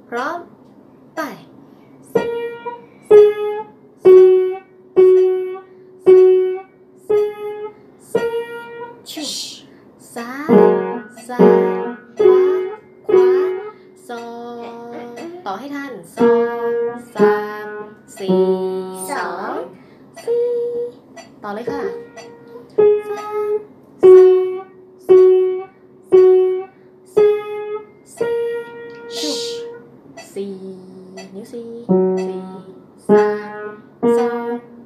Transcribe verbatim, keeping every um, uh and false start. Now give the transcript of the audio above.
พร้อมไปซ้ายซ้ายขวาขวาสองต่อให้ทันสองสามสี่สองสี่ต่อเลยค่ะสามสองสี่สามสี่สี่สี่นิ้วสี่สี่สามสอง